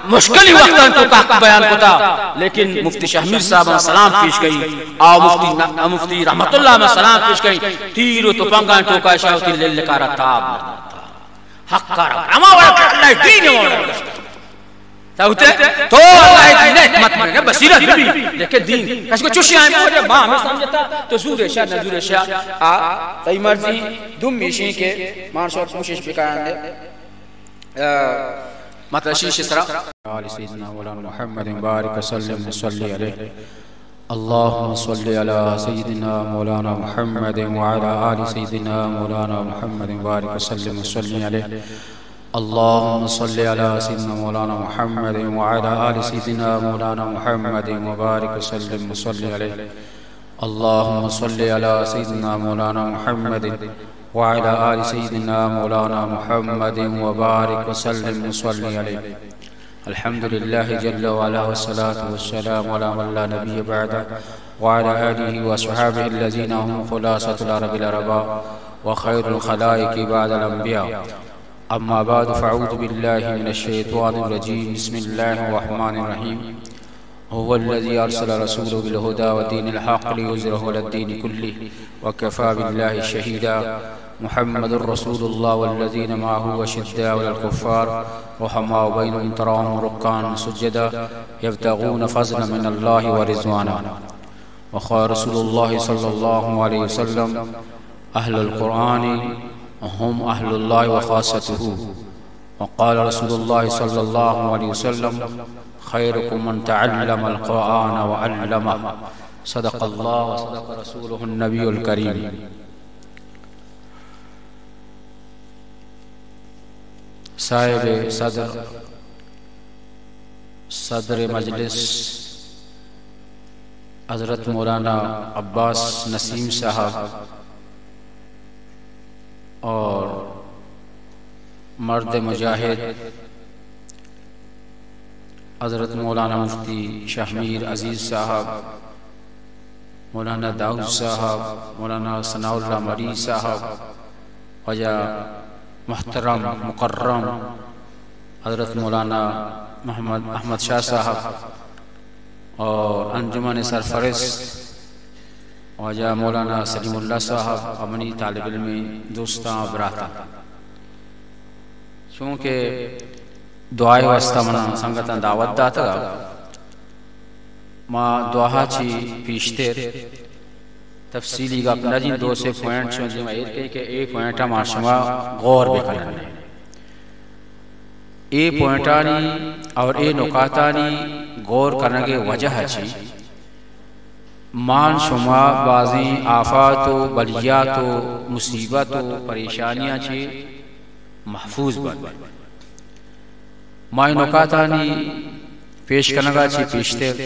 مشکلی وقتاً تو کا بیان کتا لیکن مفتی شہمیر صاحب سلام پیش گئی آو مفتی رحمت اللہ میں سلام پیش گئی تیر و تپنگاں تو کا شاوتی للکارا تاب حق کارا اما وڑا اللہ دین وڑا تاوتے تو اللہ دین حکمت میں بصیرت بھی لیکن دین کس کو چوشی آئیں مجھے ماں ہمیں سمجھتا تو زور شاہ نزور شاہ تئی مرضی دم میشین کے مانشور کوشش بکایاں دے مطلب شیش سرا آل سیدنا مولانا محمد بارک وسلم صلی علیہ اللہم صلی علی سیدنا مولانا محمد وعلی آل سیدنا مولانا محمد بارک وسلم صلی علیہ اللہم صلی علی سیدنا مولانا محمد وعلی آل سیدنا مولانا محمد وبارک وسلم صلی علیہ اللہم صلی علی سیدنا مولانا محمد وعلى آل سيدنا مولانا محمد وبارك وسلم وصلي عليه الحمد لله جل وعلا والصلاة والسلام على من لا نبي بعده وعلى آله وصحابه الذين هم خلاصة العرب العرباء وخير الخلائق بعد الأنبياء أما بعد فأعوذ بالله من الشيطان الرجيم بسم الله الرحمن الرحيم هو الذي أرسل رسوله بالهدى ودين الحق ليظهره على الدين كله وكفى بالله شهيدا محمد رسول الله والذين معه أشداء على الكفار رحماء بينهم تراهم ركعا سجدا يبتغون فضلا من الله ورضوانا وقال رسول الله صلى الله عليه وسلم أهل القرآن هم أهل الله وخاصته وقال رسول الله صلى الله عليه وسلم خيركم من تعلم القرآن وعلمه صدق الله وصدق رسوله النبي الكريم صاحب صدر مجلس حضرت مولانا عباس نسیم صاحب اور مرد مجاہد حضرت مولانا مفتی شہمیر عزیز صاحب مولانا داؤد صاحب مولانا ثناء اللہ مری صاحب وجہ محترم مکرم حضرت مولانا محمد احمد شاہ صاحب اور انجمن سرفرست وجہ مولانا سلیم اللہ صاحب امنی طالب علمی دوستاں براتا چونکہ دعائے واسطہ منا سنگتاں دعوت داتا ما دعا چی پیشتر تفصیلی کا اپنا جی دو سے پوائنٹ چھو جی میں ایک کہ ایک پوائنٹ ہم آشما غور بکنن اے پوائنٹانی اور اے نکاتانی غور کرنگے وجہ چی مان شما بازیں آفات و بلیات و مصیبت و پریشانیاں چی محفوظ بن مائی نکاتانی پیش کرنگا چی پیشتر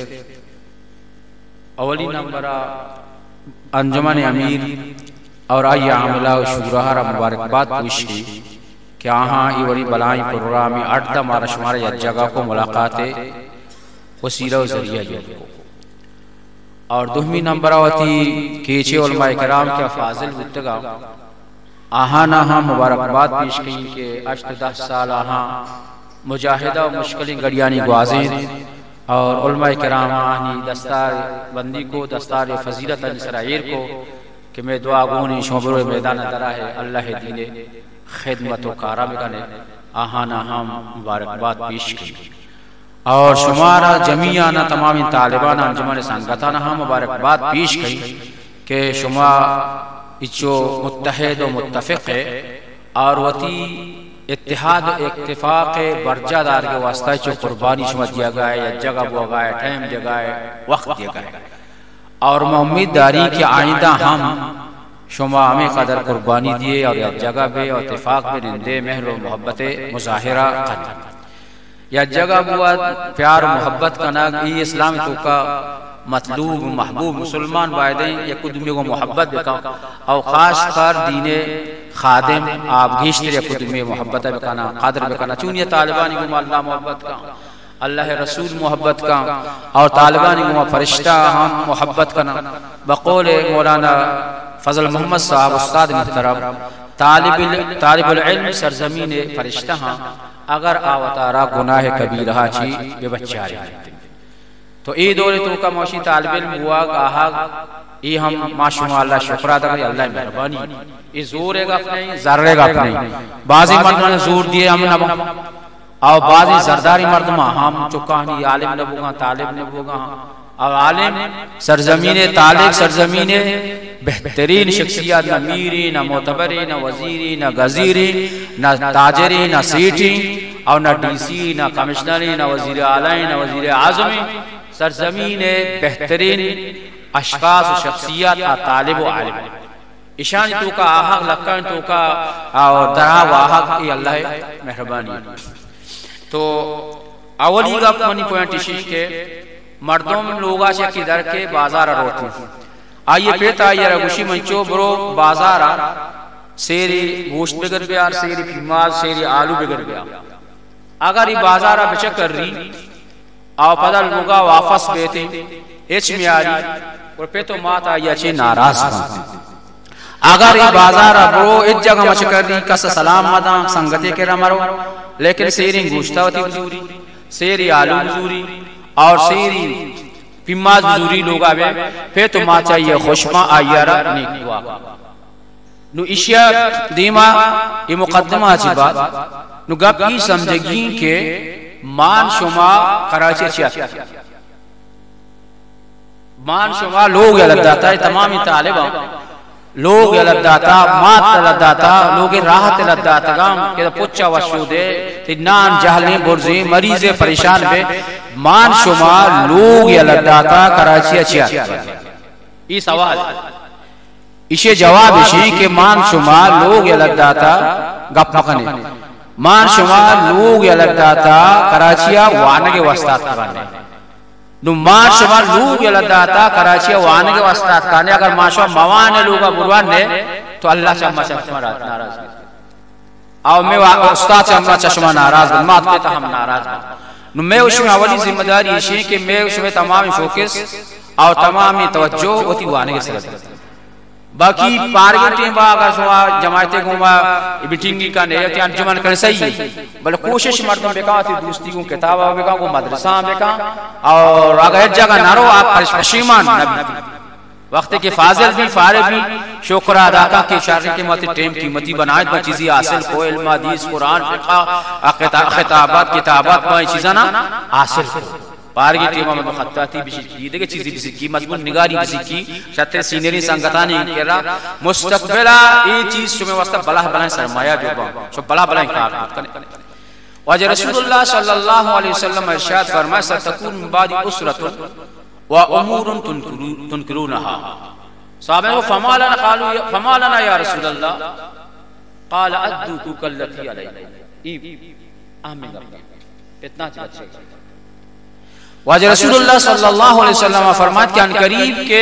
اولی نمبرہ انجمن امیر اور آئی عاملہ و شورہ را مبارکباد پوچھی کہ آہاں ای وڑی بلائیں پروگرامی 8 مارا شمارے یا جگہ کو ملاقات وسیلہ و ذریعہ جوڑ کو اور دوہمی نمبر آواتی کیچے علماء کرام کے فاضل بتگا آہاں ناہاں مبارکباد پیش کہیں کہ 8-10 سال آہاں مجاہدہ و مشکلیں گڑیانی گوازیں اور علماء کرام آہنی دستار بندی کو دستار فضیلت نسرائیر کو کہ میں دعا گونی شمبر میدان درہ ہے اللہ دین خدمت و کارا بکنے آہانا ہم مبارکباد پیش کی اور شمارا جمعیانا تمامی طالبانا انجمن سنگتانا ہم مبارکباد پیش کی کہ شما اچو متحد و متفق ہے اور وطی اتحاد و اتفاق برجہ دار کے واسطہ چو قربانی شما دیا گئے یا جگہ بوا گئے ٹائم دیا گئے وقت دیا گئے اور میں امید داری کہ آئندہ ہم شما ہمیں قدر قربانی دیے اور یا جگہ بے اور اتفاق میں رندے مہر و محبت مظاہرہ قدر یا جگہ بوا پیار و محبت کا ناگ ای اسلام تو کا مطلوب محبوب مسلمان بائدیں یا قدمی کو محبت بکا اور خاص کر دین خادم آپ گیشتر یا قدمی محبت بکانا قادر بکانا چونیہ طالبانی کو اللہ محبت کا اللہ رسول محبت کا اور طالبانی کو فرشتہ ہم محبت کا بقول مولانا فضل محمد صاحب استاد محترم طالب العلم سرزمین فرشتہ ہاں اگر آواتارا گناہ کبیرہ چی بے بچاری تو ای دوری تو کا موشی طالب علم ہوا کہا ای ہم ماشاء اللہ شکر ادا کریں اللہ مہربانی ای زور ہے گا نہیں ذرے گا نہیں بعضی مردوں نے زور دیے ہم نہ اور بعضی زرداری مردمہ ہم چکانی عالم نبوگا طالب نبوگا اور عالم سرزمین طالب سرزمین بہترین شخصیات نہ میری نہ معتبری نہ وزیری نہ غزیری نہ تاجری نہ سیٹی اور نہ ڈی سی نہ کمشنری نہ وزیر اعلی نہ وزیر اعظمی سرزمین بہترین اشخاص و شخصیات کا طالب و عالم اشان تو کا آحق لکن تو کا اور درہ و آحق ای اللہ مہربانی تو اولی گا منی پوائنٹ اسی کہ مردوں لوگا چکی در کے بازار روتی آئیے پیتا آئیے رگوشی منچو برو بازار سیری گوشت بگر گیا سیری پیماز سیری آلو بگر گیا اگر یہ بازار بچک کر رہی آو پدر لوگا واپس بیتے ایچ میاری اور پیتو مات آئیے چھے ناراض بانتے اگر یہ بازار برو ایچ جگہ مچکر رہی کس سلام مدان سنگتے کے رمرو لیکن سیری گوشتا ہوتی بزوری سیری آلو بزوری اور سیری پیماز بزوری لوگا بے پھر تو ماں چاہیے خوشما آئیارا نیک دعا نو اشیاء دیما یہ مقدمہ آچی بات نو گب ای سمجھگی کہ مان شما کراچی چیئے مان شما لوگ یلد داتا ہے تمامی طالبہ لوگ یلد داتا مات یلد داتا لوگ راحت یلد داتا گام کہ پچھا وشو دے تنان جہلیں برزیں مریضیں پریشان بے مان شما لوگ یلد داتا کراچی چیئے یہ سوال اسے جواب اسی کہ مان شما لوگ یلد داتا گپ مکنے مان شما لوگ یلد داتا کراچی وانگے وستات کرنے نو مان شما لوگ یلد داتا کراچی وانگے وستات کرنے اگر مان شما موانے لوگا بروان نے تو اللہ چاہما چشمہ ناراض ہے اور میں استاد چاہما چشمہ ناراض ہے مات پیتا ہم ناراض ہے نو میں اس میں اولی ذمہ داری یہ کہ میں اس میں تمامی فوکس اور تمامی توجہ ہوتی وانگے سے رہتا باقی پارگی ٹیم با اگر سوا جماعتے گوما بیٹنگی کا نیتی انجمن کرنے صحیح ہے بلے کوشش مردم بکا تھی دوستی کو کتابہ بکا کو مدرسہ بکا اور اگر ایک جگہ نہ رو آپ پشیمان نبی وقت کے فاضل بھی فارغ بھی شکر ادا کا کہ شارع کے ماتے ٹیم قیمتی بنائے با چیزی حاصل کو علم حدیث قرآن فقہ خطابات کتابات با چیزاں حاصل کو پارگی ٹیمہ میں مخطاتی بشی کی دیکھے چیزی بسی کی مضمون نگاری بسی کی شتر سینری سنگتانی کر رہا مستقبلہ یہ چیز شو میں واسطہ بلاہ بلائیں سرمایہ جو با شو بلاہ بلائیں کارنات کرنے واجہ رسول اللہ صلی اللہ علیہ وسلم ارشاد فرمائے ستکون من بعد اسرت و امور تنکرونہا صحابہ کو فما لنا یا رسول اللہ قال ادوکو کلتی علیہ آمین اتنا چاہتا ہے واجہ رسول اللہ صلی اللہ علیہ وسلم فرمات کہ ان قریب کے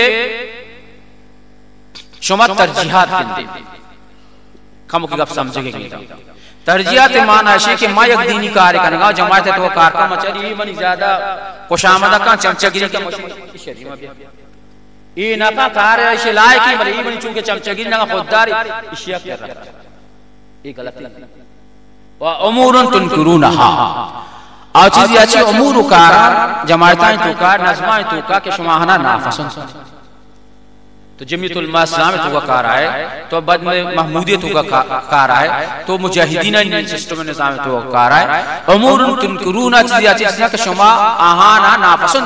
شما ترجیحات کندے کمو کی گپ سمجھے گے ترجیحات معنی ہے کہ ما یک دینی کاری کنگا جماعت تو کار کا مچری منی زیادہ خوش آمدہ کا چمچگیری کا مشہوری یہ نکا کار ہے اسے لائے کی بلے منی چونکہ چمچگیری نگا خودداری اشیاء کر رہا یہ غلطی وَأُمُورٌ تُنْكِرُونَهَا اور چیزی اچھی امور کارا جماعتائیں تو کار نظمائیں تو کار کہ شماہنا نافسن تو جمعیت علماء اسلام تو کا کار آئے تو بعد میں محمودیت تو کا کار آئے تو مجاہدین سسٹم نظام تو کا کار آئے امور تنکرون چیزی اچھی کہ شما آہانا نافسن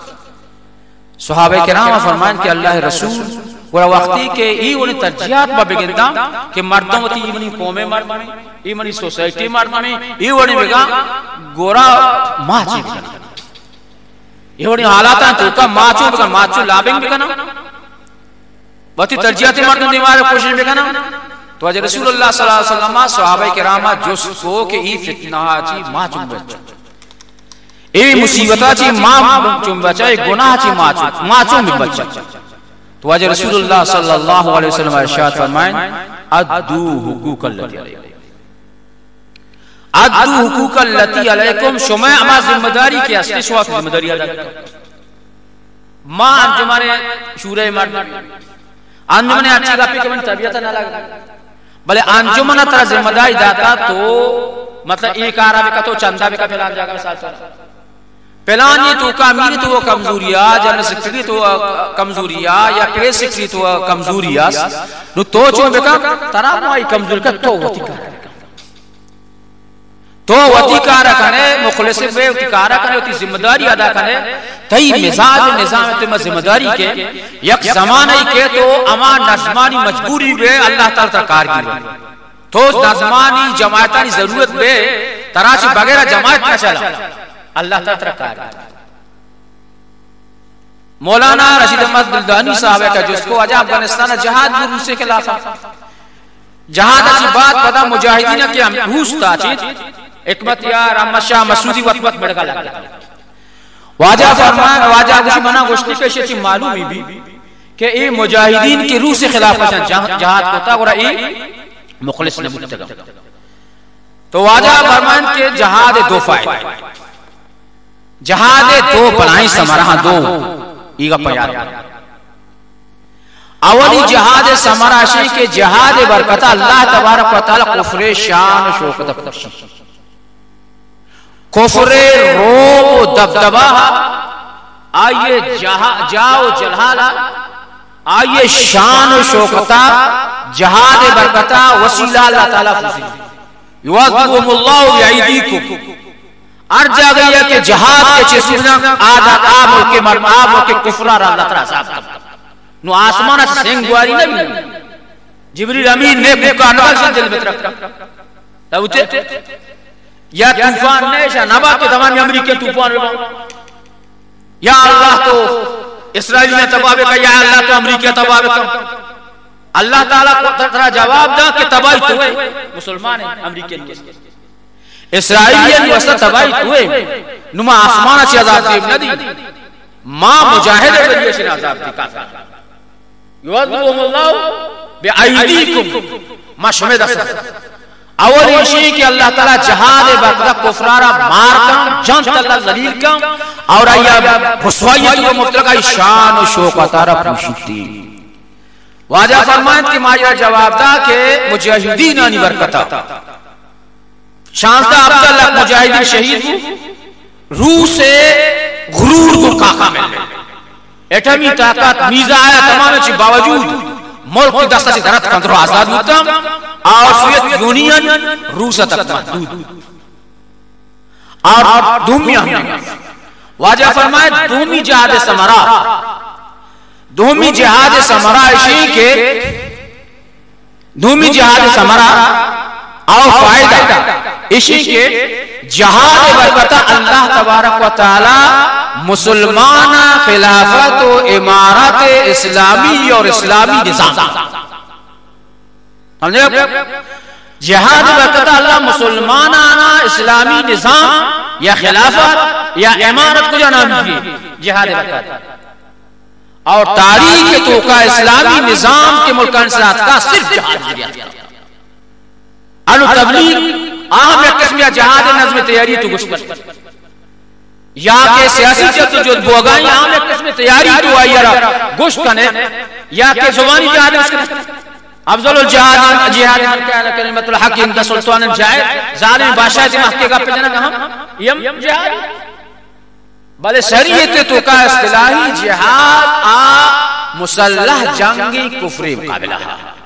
صحابہ کرام فرمائیں کہ اللہ رسول اور وقتی کہ یہ انہیں ترجیحات با بگندہ کہ مردوں ہوتی یہ منی قومیں مرد میں یہ منی سوسائٹی مرد میں یہ انہیں بگا گورا ماچی بگنا یہ انہیں حالاتاں تو کا ماچو بگنا ماچو لابنگ بگنا وقتی ترجیحات مردوں دیمارے کوشش بگنا تو اجھے رسول اللہ صلی اللہ علیہ وسلم صحابہ کرامہ جس کو کہ یہ فتنہ چی ماچو بچا یہ مصیبتہ چی ماچو بچا یہ گناہ چی ماچو بچا تو واجہ رسول اللہ صلی اللہ علیہ وسلم ارشاد فرمائیں ادو حقوق اللتی علیکم ادو حقوق اللتی علیکم شما اما ذمہ داری کی اصلی شما کی ذمہ داری ادا کرتا ماں انجمانے شورہ مرد انجمانے اچھی گپی کہ من طبیعت نہ لگا بلے انجمن ترا ذمہ داری داتا تو مطلب ایک آرہ بکا تو چندہ بکا پھیلان جاگا مثال سر پھیلان یہ تو کامیری تو کمزوریا جنرل سیکرٹری تو کمزوریا یا پریس سیکرٹری تو کمزوریا نو تو چون بکا ترا مائی کمزوری کا تو وطی کارا تو وطی کارا کنے مخلص بے وطی کارا کنے وطی ذمہ داری ادا کنے تئی مزاج نظام تیمہ ذمہ داری کے یک زمانہی کے تو اما نظمانی مجبوری بے اللہ تعالیٰ ترکار کی تو نظمانی جماعتانی ضرورت بے تراشی بغیر جماعت نہ چلا اللہ تعالیٰ ترکار کی مولانا رشید احمد بلدانی صاحب کا جس کو آجا افغانستان جہاد روس سے خلاف جہاد اچھی بات پدا مجاہدین کے روس تا چیز حکمت یار احمد شاہ مسعودی وقت بڑھگا لگا واجہ فرمایا واجہ کچھ منع گوشتی کشی تھی معلومی بھی کہ ای مجاہدین کی روح سے خلاف جہاد ہوتا اور ای مخلص نبوت تگا تو واجہ فرمائن کہ جہاد دو فائد جہاد دو پلائیں سمرہ دو ایگا پیار اولی جہاد سمرہ شئی کہ جہاد برکتہ اللہ تبارک و تعالی کفر شان شوکت پرشی کفر روب و دبدبہ آئیے جاؤ جلحالا آئیے شان و شوکتا جہاد برکتا وسیلہ اللہ تعالیٰ فضل یوازبهم اللہ بعیدیکم ارجا گئی ہے کہ جہاد کے چیزیں آدھا آب کے مرماب کے کفرہ را اللہ تعالیٰ صاحب نو آسمانہ سنگواری نبی جبریل امین نے بکا نبال سے دل بت رکھا تاوتے یا طوفان نیشا نبا کے دوامی امریکی طوفان رہا یا اللہ تو اسرائیل نے تباہ کا یا اللہ تو امریکی تباہ کا اللہ تعالیٰ کو ترہ جواب دا کہ تباہی توئے مسلمان ہیں امریکی اسرائیلی وسط تباہی توئے نما آسمانہ سے عذاب دیب ندی ماں مجاہد بلیے سے عذاب دی کافر یوازبهم اللہ بعیدیکم مشمد اثر اول یہ کہ اللہ تعالیٰ جہاد برکتہ کفرارہ مار کم جنت اللہ ذلیل کم اور آیا خسوائیت و مطلقہ شان و شوق تارہ پوشیتی واجہ فرمائد کہ ماجرہ جواب دا کہ مجاہدین آنی برکتہ شانزدہ عبداللہ مجاہدین شہید روح سے غرور کو کاکا مل ایٹمی طاقت میزہ آیا تمام چی باوجود ملک کی دستہ سے درد کندر و آزاد ہوتا اور سویت یونین روسہ تک محدود اور دومی ہمیں واجہ فرمائے دومی جہاد سمرہ دومی جہاد سمرہ اشی کے دومی جہاد سمرہ اور فائدہ اشی کے جہاد برکتہ اللہ تبارک و تعالی مسلمان خلافت و امارت اسلامی اور اسلامی نظام جہاد برکتہ اللہ مسلمانانا اسلامی نظام یا خلافت یا امارت کو جانا بھی جہاد برکتہ اور تاریخ تو کا اسلامی نظام کے ملکان سرات کا صرف جہاد برکتہ انو تبلیغ اہم ایک قسم یا جہاد نظم تیاری تو گشت یا کہ سیاسی جد جو بوگائیں اہم ایک قسم تیاری تو آئی گشت کنے یا کہ زبانی جہاد افضل الجہاد جہاد کہنا کلمت الحق اندہ سلطان الجائد ظالم بادشاہ سے محقق کا پجنہ کہاں یم جہاد بلے شریعت تو کا اصطلاحی جہاد مسلح جنگی کفری مقابلہ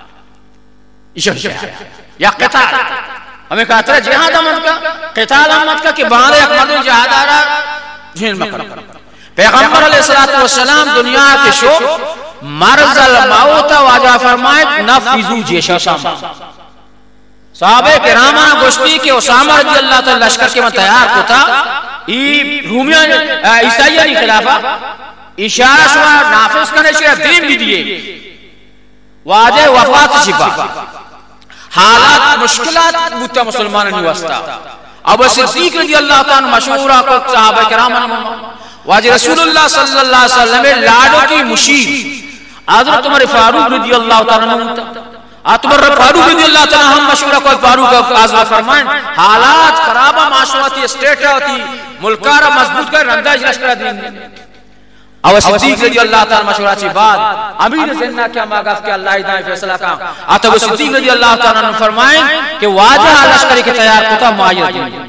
یا قتال ہمیں کہتا ہے جہاد آمد کا قتال آمد کا کہ باہر ایک مدن جہاد آ رہا جھین مقرر پیغمبر علیہ السلام دنیا کے شو مرض الموت واجہ فرمائے نفذو جیشا ساما صحابہ کرامہ گوشتی کہ اسامہ رضی اللہ تعالی لشکر کے من تیار کو تھا رومیان عیسائیانی خلافہ اشارہ شوا نافذ کرنے سے دین بھی دیئے واجہ وفات شفا حالات مشکلات بوتا مسلمانانی واسطہ ابو صدیق رضی اللہ تعالی مشہورہ کو صحابہ کرامہ واجہ رسول اللہ صلی اللہ علیہ وسلم لاڈو کی مشیر حضرت عمر فاروق رضی اللہ تعالی عمر فاروق رضی اللہ تعالی ہم مشہورہ کو فاروق آزمہ فرمائیں حالات خرابہ معاشرتی اسٹیٹ ہوتی ملکارہ مضبوط کر رندہ اجرش کر دین اور صدیق رضی اللہ تعالی مشورہ چی بعد امیر زنہ کیا ماغاف کہ اللہ دائیں فیصلہ کا آتا وہ صدیق رضی اللہ تعالی نے فرمائیں کہ واجہ لشکری کے تیار کتا معاید دیں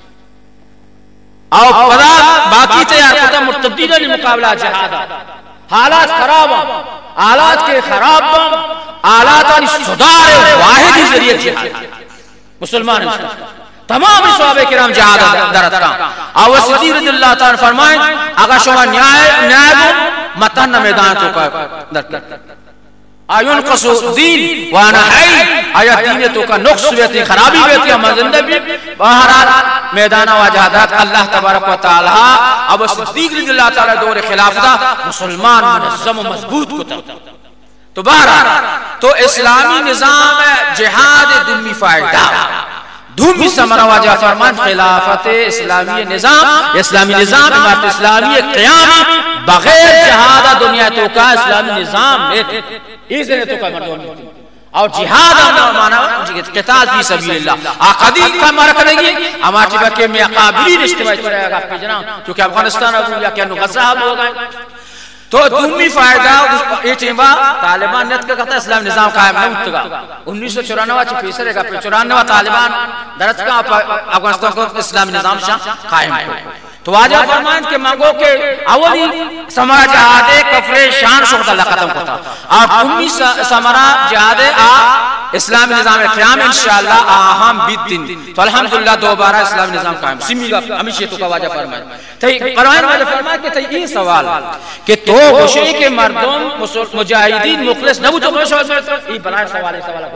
اور پدا باقی تیار کتا مرتدین مقابلہ جہاد حالات خراب حالات کے خراب حالات صدار واحد ہی ذریعہ جہاد مسلمان تمام صحابہ کرام جہاد درد کا اور صدیق رضی اللہ تعالی فرمائیں اگر شما نیائب متن میدان تو کا درد آیون قصو دین وانا حی آیا دین تو کا نقص بیتی خرابی بیتی ہم زندہ بھی بہرحال میدان واجہدات اللہ تبارک و تعالی اب صدیق رضی اللہ تعالی دور خلافتا مسلمان منظم و مضبوط کو تو بہرحال تو اسلامی نظام جہاد دمی فائدہ دومی سمرہ واجہ فرمان خلافت اسلامی نظام امارت اسلامی قیام بغیر جہاد دنیا تو کا اسلامی نظام ایسے تو کا مردوں اور جہاد مانا قتال فی سبیل اللہ آقادی کا مارا کرے گی ہمارے بکے میں اقابلین اجتماعی کرے گا پہ جناب چونکہ افغانستان ابو یا کہ غزہ ہو گئے تو دومی فائدہ یہ چیمبا طالبان نیت کا کہتا ہے اسلام نظام قائم نہیں ہوتا گا 1994 چی پیسر ہے گا 94 طالبان درست کا افغانستان کو اسلامی نظام قائم ہے تو واجہ فرمان کے مانگو کہ اولی سمرہ جہاد کفر شان شخص اللہ ختم ہوتا اور دومی سمرہ جہاد اسلامی نظام قیام انشاءاللہ آہم بیت دن تو الحمدللہ دوبارہ اسلامی نظام قائم سمی گا ہمیشہ تو کا واجہ فرمائے تو قرآن واجہ فرمائے کہ یہ سوال کہ تو گوشے کے مردم مجاہدین مخلص نبو تو یہ بنائے سوال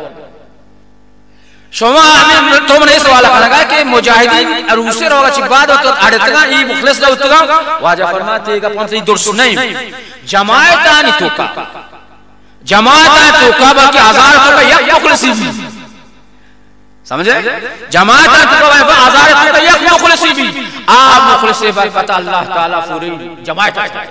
شما تو میں نے سوال کرنا کہ مجاہدین عروسے روگا چی بعد وقت آڑتگا یہ مخلص نہ ہوتگا واجہ فرماتے گا پانتا یہ درست نہیں جماعتانی توکا بلکہ آزار توکا یک مخلصی بھی سمجھے جماعتانی توکا بلکہ آزار توکا یک مخلصی بھی آپ مخلصی بل پتہ اللہ تعالیٰ پوری جماعت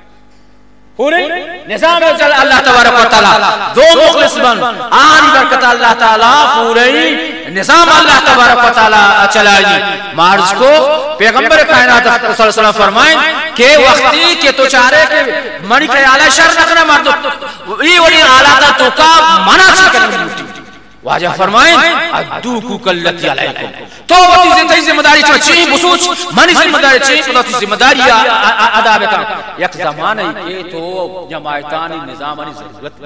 پوری نظام اللہ تبارک و تعالی دو مخلص بن آن برکت اللہ تعالی پوری نظام اللہ تبارک و تعالی چلائی مارز کو پیغمبر کائنات صلی اللہ علیہ وسلم فرمائیں کہ وقتی کے تو چارے کے منی کے اعلی شر رکھنا مردو یہ وڑی اعلیٰ تو کا منع سے کرنے واجہ فرمائیں ادوکو کلتی علیکم تو وہ تیزی ذمہ داری چاہیے بسوچ منی ذمہ داری چاہیے خدا تی ذمہ داری ادا بکا یک زمانہ کے تو جماعتانی نظامانی ضرورت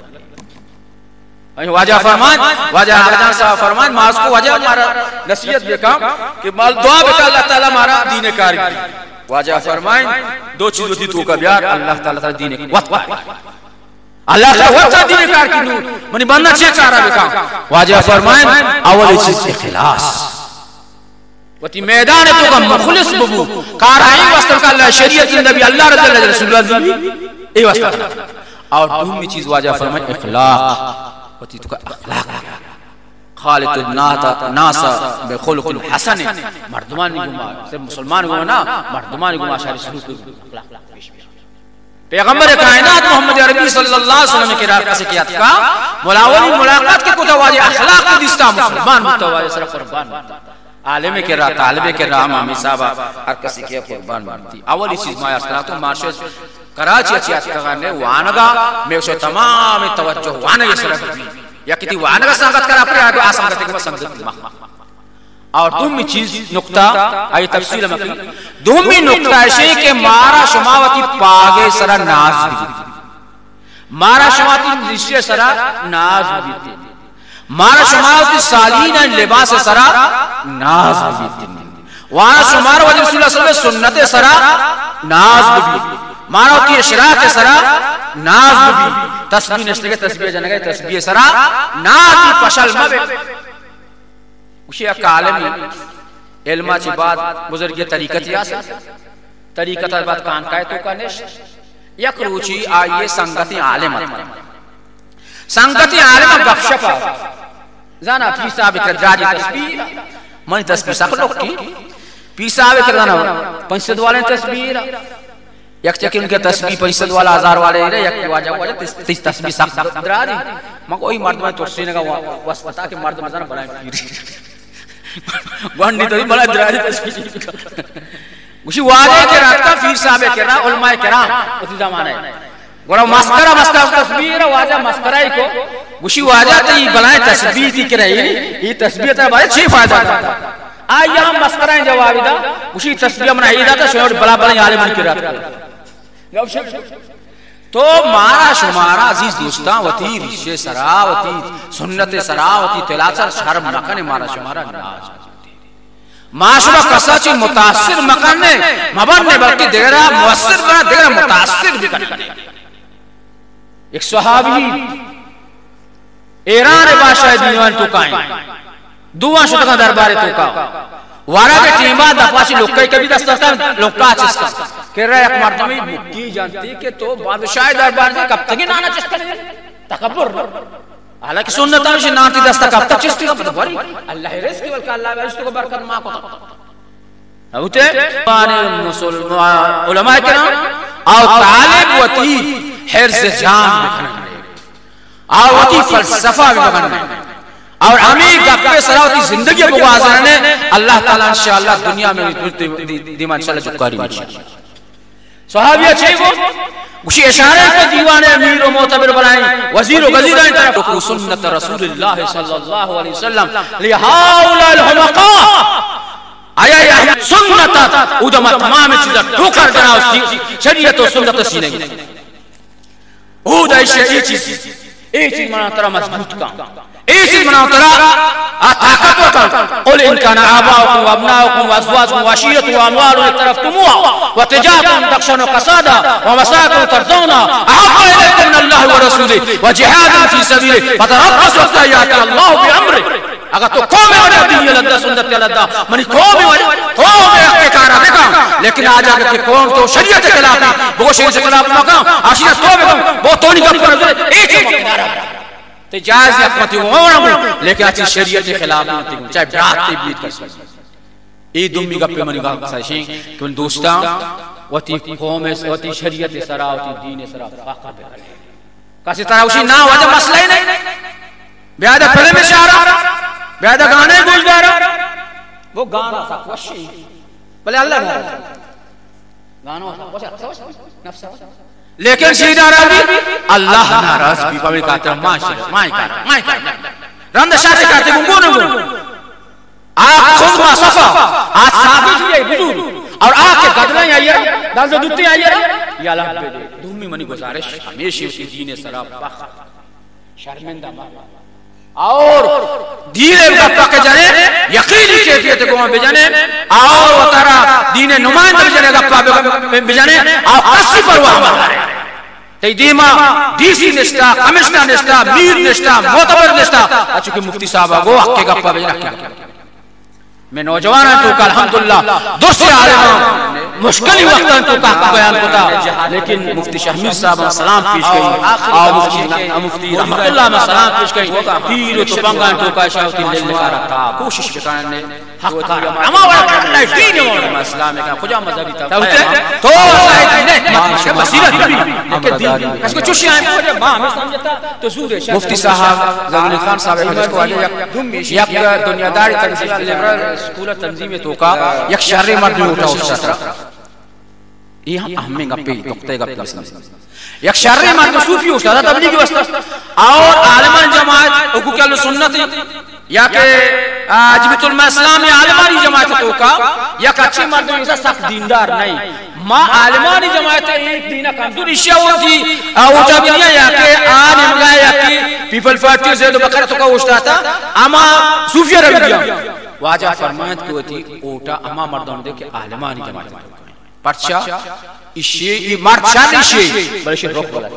واجہ فرمائیں واجہ آجان صاحب فرمائیں ماس کو واجہ ہمارا نصیحت بکا کہ دعا بکا اللہ تعالیٰ ہمارا دین کاری واجہ فرمائیں دو چیزوں تھی تو کا بیار اللہ تعالیٰ دین کاری اللہ تعالیٰ وقت دین کار کی نور منی بننا چھے چارہ بکا واجہ فرمائیں اولی چیز اخلاص وتی میدان تو کا مخلص ببو کارائیں واسطہ کا اللہ شریعت نبی اللہ رضی اللہ رسول اللہ زیبی اے واسطہ اور دومی چیز واجہ فرمائیں اخلاق وتی تو کا اخلاق خالق الناس بخلق الحسن مردمان گما صرف مسلمان گما نا مردمان گما شاری سلوک اخلاق پیش پیغمبر کائنات محمد عربی صلی اللہ علیہ وسلم کے راکہ سے کیا تھا ملاولی ملاقات کے کتواجی اخلاق کو دیستا مسلمان متواجی صرف قربان عالم کے راہ طالب کے راہ مامی صاحبہ ہر کسی کیا قربان مانتی اولی چیز مایا صلاحاتوں معاشرت کراچی اچھی اتقانے وانگا میں اسے تمام توجہ وانگا صلاح بھی یا کتی وانگا سنگت کر اپنے آگے آسنگت کے سنگت مخ اور دومی چیز نکتہ آئی تفصیل مکی دومی نکتہ ہے کہ مارا شماوتی پاگے سرا ناز بھی مارا شماوتی رشتے سرا ناز بھی مارا شماوتی سالین لباس سرا ناز بھی وانا شمار وجہ رسول اللہ صلی اللہ علیہ وسلم سنت سرا ناز بھی مارا کی اشراق سرا ناز بھی تسبیح نشتے کے تسبیح جنگے تسبیح سرا ناز بھی پشل مبے اسی ایک عالمی علمہ چی بات بزرگی طریقت یا سے طریقت بات کان کائے تو کا نشت یک روچی آئیے سنگتی عالمت سنگتی عالمت بخشپا زانا پیسا بکر جاجی تسبیر منی تسبیر سخت لوگ کی پیسا بکر زانا پنچد والے تسبیر یک چکی ان کے تسبیح پنچد والا ہزار والے رہے یک واجہ تیس تسبیح سخت درا دی مگو ہی مردمان ترسینے کا واسطہ کہ مردمان زانا بنائیں پیری گوانڈی تو بھی بڑا درازی تسبیح گوشی واجہ کرات کا پیر صاحب کرام علماء کرام اسی زمانے گورا مسکرہ تصویر واجہ مسکرہ ہی کو گوشی واجہ تے یہ بلائیں تسبیح تھی کرے یہ تسبیح تے بارے 6 فائدہ تھا آئی ہم مسکرہ جوابی دا گوشی تسبیح من عیدہ تا شوڑ بلا بلا عالم من کرات کا تو مارا شمارا عزیز دوستان وطی رشے سرا وطی سنت سرا وطی تلاسر شرم مکن مارا شمارا ناز معاشرہ کسا چی متاثر مکن نے مبن نے بلکہ دیگرہ مؤثر بنا دیگرہ متاثر بھی کرنے ایک صحابی ایران بادشاہ دیوان توکائیں دوان شتکا دربار توکا وارا کے ٹیمہ دفاشی لکھائی کبھی دستتا لکھا چس کا کہہ رہا ہے ایک مردمی مکی جانتی کہ تو بادشاہ دربار میں کب تک ہی نانا چس کرنے تکبر حالانکہ سنتا ہے نانتی دستا کب تک چس کرنے باری اللہ رزق کی بلکہ اللہ رزق کو برکت ماں کو ہوتے علماء کرام آو طالب وطی حرز جام بکھنے آو وطی فلسفہ بکھنے اور ہمیں گپے سراوتی زندگی بگوازرنے اللہ تعالیٰ انشاءاللہ دنیا میں دیمان انشاءاللہ جکاری مجھے صحابیہ چھے وہ اسی اشارے کو دیوان امیر و معتبر بنائیں وزیر و غزیرہ طرف سنت رسول اللہ صلی اللہ علیہ وسلم لہاؤلا الحمقا آیا یا سنت ادھما تمام چیزا ٹھوکر جنا اس کی شریعت و سنت سینے گی ادھا یہ چیز منا ترہ مضبوط کا ایسی مناو ترا طاقت وکن قل ان کان آباؤکم و ابناؤکم و ازواجکم و عشیرت و اموال اقترفتموها و تجارت تخشون کسادا و مساکن ترضونا احب الیکم من اللہ و رسوله و جہاد فی سبیله فتربصوا حتی یأتی اللہ بامره اگر تو قوم وجہ دین لدہ سنت لدہ منی قوم اختکارہ دیکھا لیکن آج آگے کہ قوم تو شریعت خلاف ہے وہ شریعت سے خلاف مقام عشیرت قوم ہے وہ تو نہیں کب کر ایک ہی مقدارہ جائز اقمتی ہوں لیکن اچھی شریعت کے خلاف نہیں ہوں چاہے برات تبلیغ کر سکتے ای دمی گپے منی گا سائشیں کہ دوستان وطی قوم وطی شریعت سرا وطی دین سرا فاقہ بے کرے کسی طرح اسی نا وجہ مسئلہ ہی نہیں بیادہ پھلے میں شہرہ بیادہ گانے گوشدارہ وہ گانا سا خوشی بلے اللہ گانا سا نفسہ لیکن شہید عربی اللہ ناراض بھی پاوی کہتے ہیں مائی کارا رند شاہ سے کہتے ہیں گنگو آپ خود ما صفا آج ثابت ہوئی بزرگ اور آپ کے قدلیں آئیے دل سے دوتی آئیے یا اللہ پہ دے دومی منی گزارش ہمیشہ اسی دین سراب بخ شرمندہ ماں اور دینے گپا کے جانے یقینی کیفیت کو بجانے اور وطارہ دین نمائندہ بجانے گپا بجانے اور قصی پر وہ ہمارا رہے تی دیما ڈیسی نشتا کمشنہ نشتا میر نشتا معتبر نشتا اچھو کہ مفتی صاحبہ گو حق کے گپا بجانے کیا میں نوجوان ہیں تو کہ الحمدللہ دوسرے عالمان مشکلی وقتاں تو کہ بیان ہوتا لیکن مفتی شہمیر صاحب سلام پیش گئی اور مفتی رحمت اللہ میں سلام پیش گئی پیر تو پنگان تو کہ شاہوتی لیل نکارا تھا کوشش بکانے نے حق کارا اما وقت اللہ دین ہے اسلام کا خجا مذہبی تھا تو بصیرت بھی لیکن دین اس کو چوشی آئے مجھے ماں ہمیں سمجھتا تو زور ہے مفتی صاحب زمین خان صاحب حدیث کو آجے یک دنیا داری تنظیم لیبرل سکولہ تنظیم تو کا یک شہر مرد میں اٹھا اس طرح یہ ہمیں گپے نقطے گپے یک شہر مرد صوفی اٹھا تھا تبلیغی واسطہ اور عالمان جماعت حقوق اہل سنت یا کہ جبیت علماء اسلامی عالمانی جماعت تو کا یک اچھے مرد میں سخت دیندار نہیں ما عالمانی جماعت ایک دینہ کمزور اشیاء ہوتی اوٹا بھی نہیں یا کہ آن امگاہ یا کہ پیپل پارٹی زید و بکر تو کا اوشتا تھا اما صوفیہ روی دیا واجہ فرمایت کو تھی اوٹا اما مردان دے کہ عالمانی جماعت پرچا اشیاء مرد شان اشیاء بلشی روک بلا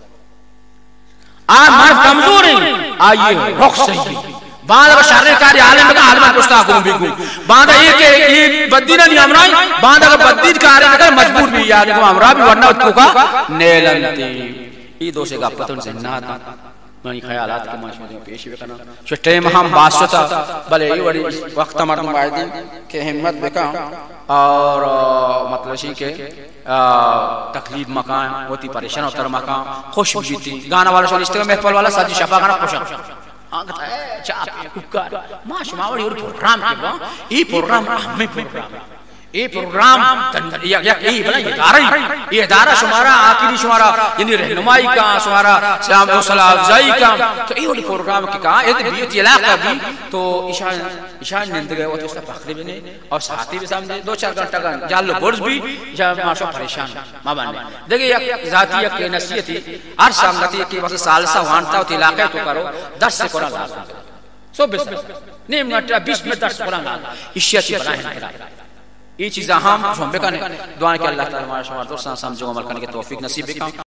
آن مرد کمزور ہیں آئیے روک صحیح باندھا کا شہر کاری عالم کا عالمان پوچھتا گم بھی گم باندھا ایک بدینہ نہیں امرائی باندھا کا بدین کا عالم کا مجبور بھی یاد کو امرا بھی ورنہ اتکو کا نیلنتی یہ دو سے گا پتن سے نہ تھا منی خیالات کے معاشرے میں پیش بکنا شو ٹیم ہم باسطہ بلے یہ وڑی وقت مردم باید کہ ہمت بکا اور مطلب شی کہ تقلید مکان ہوتی پریشان ہوتا مکان خوش بیتی گانا والا شو نشتے محفل والا ساجی شفا گانا خوشا آگتا ہے چاپی ککار ما شماوری اور پروگرام کے با یہ پروگرام ہمیں پروگرام یہ پروگرام یہ بنا یہ ادارہ شمارا آخری شمارا یعنی رہنمائی کا شمارا حوصلہ افزائی کا تو یہ والی پروگرام کی کہا یہ بیت علاقہ بھی تو ایشان نند گئے ہوتے اس کا فخری بنے اور ساتھی بھی سامنے 2-4 گھنٹہ کا جالو برز بھی ماشاء پریشان ماں بانے دیکھیں یک ذاتی یک نصیحت تھی ہر سامنتی کہ بس سالسہ وانتا ہوتی علاقہ تو کرو 10 سے قرآن لازم سو بس نیم منٹ 20 منٹ 10 قرآن لازم اشیاء چی بنائیں یہ چیزیں ہم بکنے دعائیں کہ اللہ تعالی ہمارا شمار دوستان سمجھو عمل کرنے کے توفیق نصیب بکن